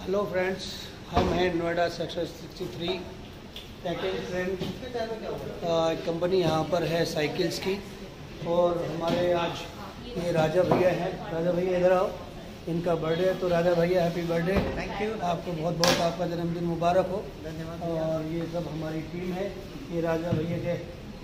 Hello friends, हम हैं Noida sector 63 second trend company यहाँ पर है साइकिल्स की। और हमारे आज ये राजा भैया हैं। राजा भैया इधर आओ, इनका बर्थडे है। तो राजा भैया हैप्पी बर्थडे। Thank you. आपको बहुत बहुत आपका जन्मदिन मुबारक हो। धन्यवाद। और ये सब हमारी टीम है। ये राजा भैया के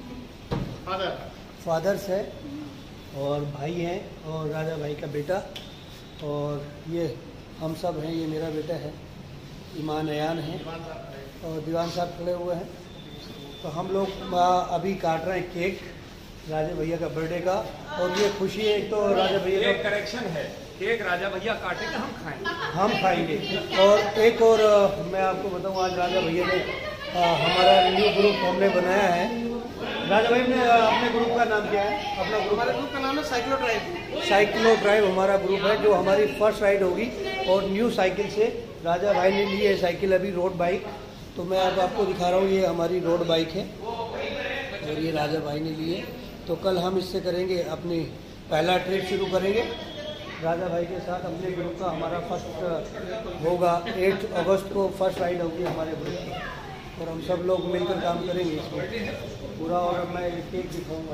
फादर्स है और भाई हैं और राजा भाई का बेटा। और ये हम सब हैं। ये मेरा बेटा है ईमान अयान है और दीवान साहब खड़े हुए हैं। तो हम लोग अभी काट रहे हैं केक राजा भैया का बर्थडे का। और ये खुशी है, एक तो राजा भैया का करेक्शन है, केक राजा भैया काटेंगे, हम खाएंगे। और एक और मैं आपको बताऊं, आज राजा भैया ने हमारा न्यू ग्रुप हमने बनाया है। राजा भाई ने अपने ग्रुप का नाम क्या है? अपना ग्रुप का नाम है साइक्लो ड्राइव। साइक्लो ड्राइव हमारा ग्रुप है, जो हमारी फर्स्ट राइड होगी। और न्यू साइकिल से राजा भाई ने ली है साइकिल अभी, रोड बाइक। तो मैं अब आपको दिखा रहा हूँ, ये हमारी रोड बाइक है और ये राजा भाई ने ली है। तो कल हम इससे करेंगे अपनी पहला ट्रिप शुरू करेंगे राजा भाई के साथ। अपने ग्रुप का हमारा फर्स्ट होगा 8 अगस्त को फर्स्ट राइड होगी हमारे ग्रुप की। और हम सब लोग मिलकर काम करेंगे इसमें पूरा। और मैं केक दिखाऊंगा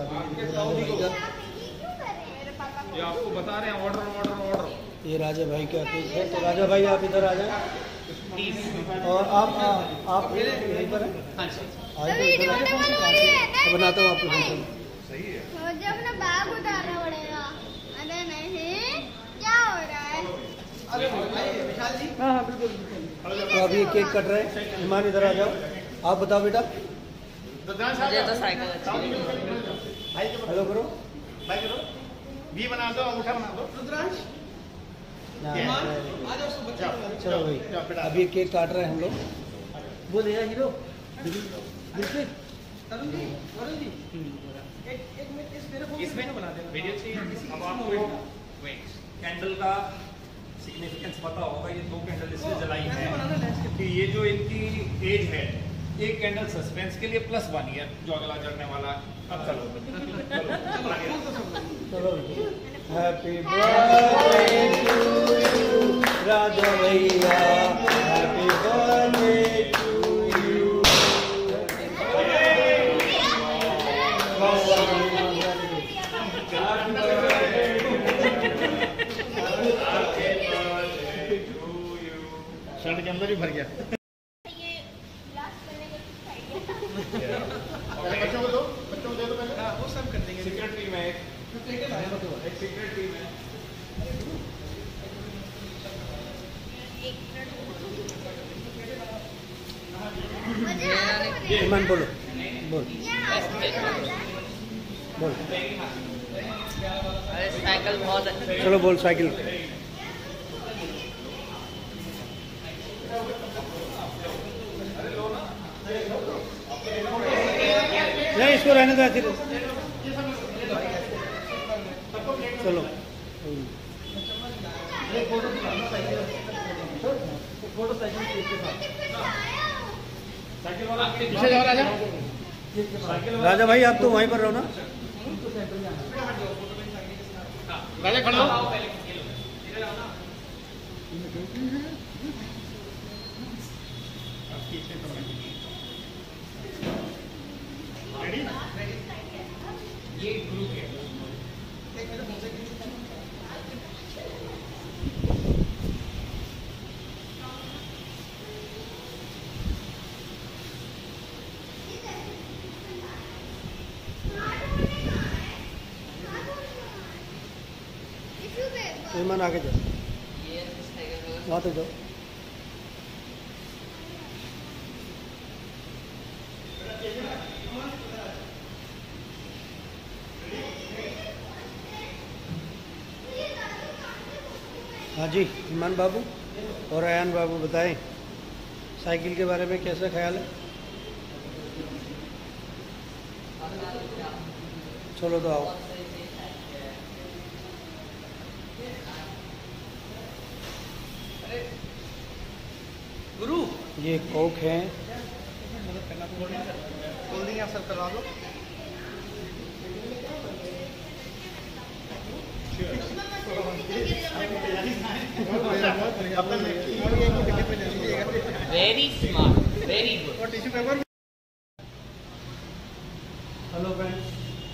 ये आपको बता रहे हैं, ऑर्डर ऑर्डर ऑर्डर। ये राजा भाई का केक है। तो राजा भाई आप इधर आ जाए। और आप यहीं पर हैं? बनाता हूँ आपको फंक्शन। सही है, मुझे अपना बैग उतारना पड़ेगा। अरे नहीं, क्या हो रहा है? हाँ बिल्कुल। तो अभी ये केक कट रहे हैं। ईमान इधर आ जाओ। आप बताओ बेटा। मुझे तो साइकिल अच्छी हेलो करो। भी बना दो, अंगूठा बना दो। चलो भाई, अभी केक काट रहे हैं हम लोग। वो देगा हीरो बिल्कुल। इसमें वीडियो चाहिए। अब आपको कैंडल का सिग्निफिकेंस पता होगा। ये 2 कैंडल इसलिए जलाई है कि ये जो इनकी एज है, एक कैंडल सस्पेंस के लिए +1 ईयर जो अगला जलने वाला। अब चलो happy birthday to you Raja भैया, happy birthday to you. Shirt के अंदर ही भर गया। बच्चों को दो, बच्चों को दे दो पहले। वो सब कर देंगे। सीक्रेट टीम है, एक सीक्रेट टीम है। ईमान बोलो, बोल बोल। अरे साइकिल बहुत अच्छी। चलो बोल साइकिल। नहीं, इसको रहने दो। चलो पीछे जाओ राजा। राजा भाई, आप तो वहीं पर रहो ना। राजा खड़ा हो। रेडी? ये ग्रुप है। ईमान आगे जाओ, वहाँ तो जाओ। हाँ जी, ईमान बाबू और अयान बाबू बताएं साइकिल के बारे में कैसा ख्याल है? चलो तो आओ। गुरु ये कोक है। खोल देंगे, आप सब करवा दो। गिर जाएगा। Very smart, very good. और टिश्यू पेपर। हेलो फ्रेंड्स,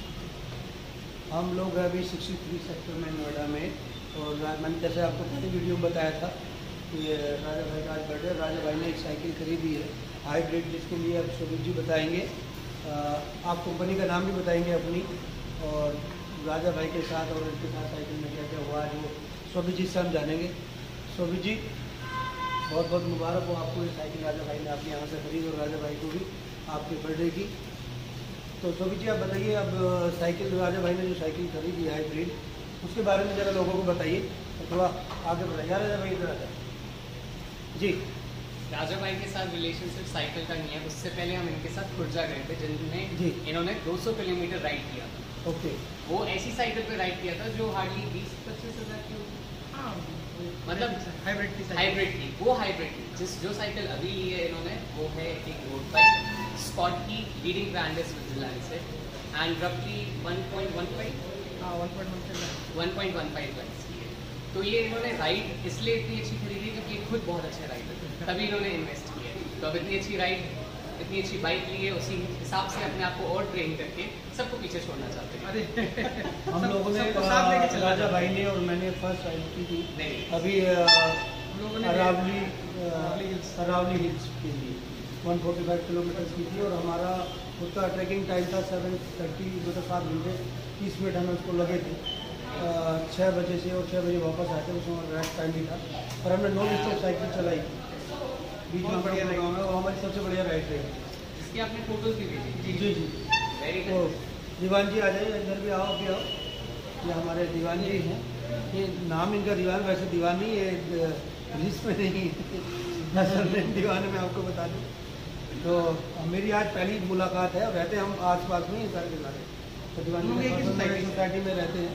हम लोग अभी 63 सेक्टर में नोएडा में, और मैंने जैसे आपको पहले वीडियो में बताया था कि राजा भाई का आज बर्थडे। राजा भाई ने एक साइकिल खरीदी है हाइब्रिड, जिसके लिए अब शोभित जी बताएंगे। आप कंपनी का नाम भी बताएंगे अपनी, और राजा भाई के साथ और इनके साथ साइकिल में क्या क्या हुआ जो शोभित जी से हम जानेंगे। शोभित जी, बहुत बहुत मुबारक हो आपको ये साइकिल राजा भाई ने आपके यहाँ से खरीदी, और राजा भाई को भी आपके बर्थडे की। तो शोभित जी आप बताइए, अब साइकिल राजा भाई ने जो साइकिल खरीदी है हाइब्रिड, उसके बारे में ज़रा लोगों को बताइए और थोड़ा आगे बढ़ाइए। राजा भाई इधर आ जाए जी। राजा भाई के साथ रिलेशनशिप साइकिल का नहीं है, उससे पहले हम इनके साथ खुर्जा गए थे, जिनमें जी इन्होंने 200 किलोमीटर राइड किया था। ओके। वो ऐसी साइकिल पे राइड किया था जो हार्डली 20-25 हज़ार की होगी, मतलब हाइब्रिड थी। वो हाइब्रिड थी। जो साइकिल अभी ली है इन्होंने, वो है एक रोड बाइक, स्कॉट की लीडिंग ब्रांड है स्विट्जरलैंड से, एंड रफली 1.15 लाख की है। तो ये इन्होंने राइड इसलिए इतनी अच्छी खरीदी क्योंकि ये खुद बहुत अच्छे राइडर थे, तभी इन्होंने इन्वेस्ट किया। तो अब इतनी अच्छी राइड, इतनी अच्छी बाइक ली है, उसी हिसाब से अपने आप को और ट्रेन करके सबको पीछे छोड़ना चाहते हैं। हम लोगों ने राजा भाई ने और मैंने फर्स्ट राइड की थी अभी अरावली हिल्स के लिए 145 किलोमीटर की थी, और हमारा उसका ट्रैकिंग टाइम था 7:30, मतलब 7 घंटे 30 मिनट हमें उसको लगे थे 6 बजे से, और 6 बजे वापस आते उसमें रेस्ट टाइम भी था, और हमने नॉन स्टॉप साइकिल चलाई बीच में बढ़िया गाँव में, और हमारी सबसे बढ़िया राइड रही, जिसकी आपने फोटोज भी भेजी। जी जी जी। वेरी तो गुड। दीवान जी आ जाइए, इधर भी आओ, अभी आओ। ये हमारे दीवान जी हैं, ये नाम इनका दीवान, वैसे दीवान नहीं, ये लिस्ट में नहीं असल में दीवान में आपको बता दूँ। तो मेरी आज पहली मुलाकात है, और रहते हम आस पास में ही सर के लारे, तो दीवान जी सोसाइटी में रहते हैं।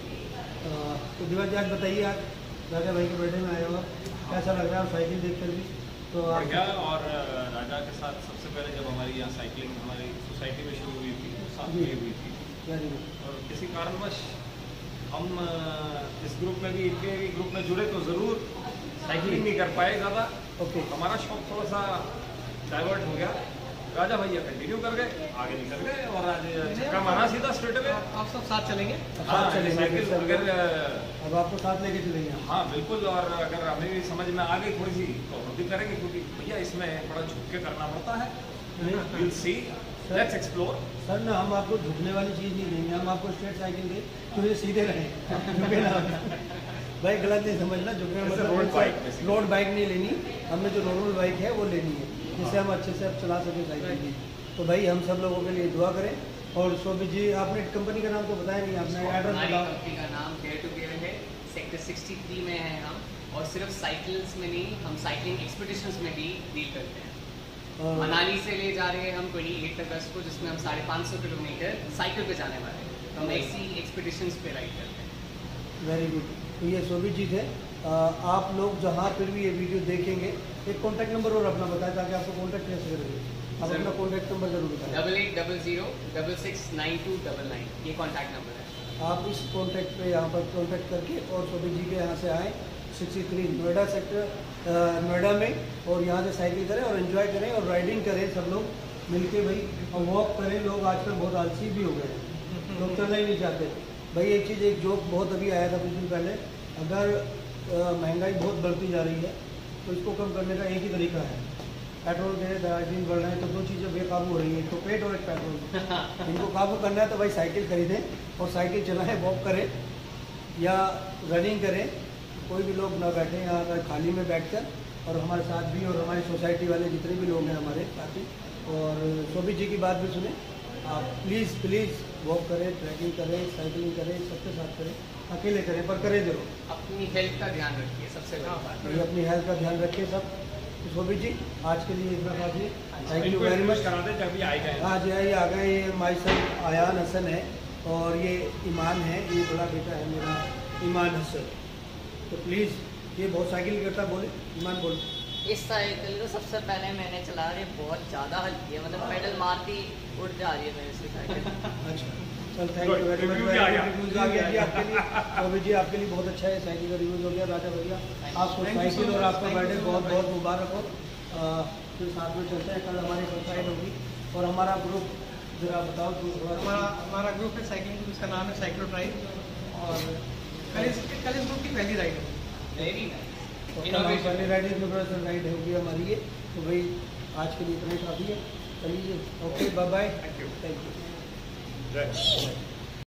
तो दीवान जी आज बताइए, आज राजा भाई के बर्थडे में आए हो, कैसा लग रहा है साइकिल देख कर भी? तो बढ़िया। और राजा के साथ सबसे पहले जब हमारी यहाँ साइकिलिंग हमारी सोसाइटी में शुरू हुई थी, साथ में हुई थी, वेरी गुड। और किसी कारणवश हम इस ग्रुप में भी, इनके भी ग्रुप में जुड़े तो ज़रूर साइकिलिंग नहीं कर पाए ज़्यादा। ओके। हमारा शौक थोड़ा सा डाइवर्ट हो गया, राजा भैया कंटिन्यू कर गए, आगे निकल गए, और आज छक्का मारा सीधा स्ट्रेट में। आप सब साथ चलेंगे? हाँ, साइकिल अगर अब आपको साथ लेके चलेंगे हम। हाँ बिल्कुल, और अगर हमें भी समझ में आ गई थोड़ी सी तो हम भी करेंगे, क्योंकि भैया इसमें बड़ा झुक के करना पड़ता है। Will see, let's explore. Sir ना, हम आपको झुकने वाली चीज़ नहीं देंगे, हम आपको स्ट्रेट साइकिल दें तो ये सीधे रहें, झुके ना। भाई गलत नहीं समझना, झुकने मतलब रोड बाइक नहीं लेनी, हमें जो नॉर्मल बाइक है वो लेनी है, जिससे हम अच्छे से अब चला सकें साइकिल की। तो भाई हम सब लोगों के लिए दुआ करें। और शोभित जी, आपने कंपनी का नाम तो बताया नहीं, आपने एड्रेस बताओ। कंपनी का नाम डेयर टू गियर है, सेक्टर 63 में है हम, और सिर्फ साइकिल्स में नहीं, हम साइकिलिंग एक्सपीडिशंस में भी डील करते हैं। मनाली से ले जा रहे हैं हम 28 अगस्त को, जिसमें हम 550 किलोमीटर साइकिल पे जाने वाले हैं, तो हम ऐसी एक्सपीडिशंस पे राइड करते हैं। Very good. तो ये शोभित जी थे। आप लोग जहाँ फिर भी ये वीडियो देखेंगे, एक कॉन्टैक्ट नंबर और अपना बताएं ताकि आपको कॉन्टैक्ट कैसे करेंगे। आप अपना कॉन्टैक्ट नंबर जरूर बताएं। 8800669299 ये कॉन्टैक्ट नंबर है। आप इस कॉन्टैक्ट पे यहाँ पर कॉन्टैक्ट करके और शोभित जी के यहाँ से आएँ 63 नोएडा सेक्टर नोएडा में, और यहाँ से साइकिल करें और एंजॉय करें और राइडिंग करें सब लोग मिलके भाई, और वॉक करें। लोग आजकल बहुत आलसी भी हो गए हैं, लोग चलना ही नहीं चाहते भाई। एक चीज़, एक जोक बहुत अभी आया था कुछ दिन पहले, अगर महंगाई बहुत बढ़ती जा रही है तो इसको कम करने का एक ही तरीका है, पेट्रोल के दिन बढ़ रहे हैं तो 2 चीज़ें बेकाबू हो रही हैं, एक तो पेट और एक पेट्रोल। इनको काबू करना है तो भाई साइकिल खरीदें और साइकिल चलाएं, वॉक करें या रनिंग करें। कोई भी लोग ना बैठे यहाँ पर खाली में बैठकर, और हमारे साथ भी और हमारी सोसाइटी वाले जितने भी लोग हैं हमारे साथी, और शोभित जी की बात भी सुने। आप प्लीज़ वॉक करें, ट्रैकिंग करें, साइकिलिंग करें, सबके साथ करें, अकेले करें पर करें जरूर। अपनी हेल्थ का ध्यान रखिए, सबसे बड़ी बात है। अपनी हेल्थ का ध्यान रखिए सब। तो शोभित जी, आज के लिए इतना काफी। Thank you very much. करा दें जब भी आए गए। हाँ जी, ये आ गए। ये माई सन आयान हसन है, और ये ईमान है, ये बड़ा बेटा है मेरा ईमान हसन। तो प्लीज़, ये बहुत साइकिल करता, बोले ईमान बोले। इस साइकिल को सबसे पहले मैंने चला रही, बहुत ज़्यादा हल्की है, मतलब पेडल मारती उड़ जा रही है मेरे से साइकिल। अच्छा, sir thank you very much. Reviews आ गया जी आपके लिए। तो जी आपके लिए बहुत अच्छा है, साइकिल का रिव्यूज हो गया। राजा भैया आपको साइकिल और आपका बर्थडे बहुत बहुत मुबारक हो। फिर साथ में चलते हैं, कल हमारी सरप्राइज होगी। और हमारा ग्रुप जरा बताओ थोड़ा। हमारा ग्रुप है साइकिलिंग ग्रुप, इसका नाम है साइक्लो ट्राइब और कल इस ग्रुप की पहली राइड है। Very nice. पहली राइड राइड होगी हमारी ये। तो भाई आज के लिए इतना ही काफ़ी है। चलिए okay bye bye. Thank you. Thank you.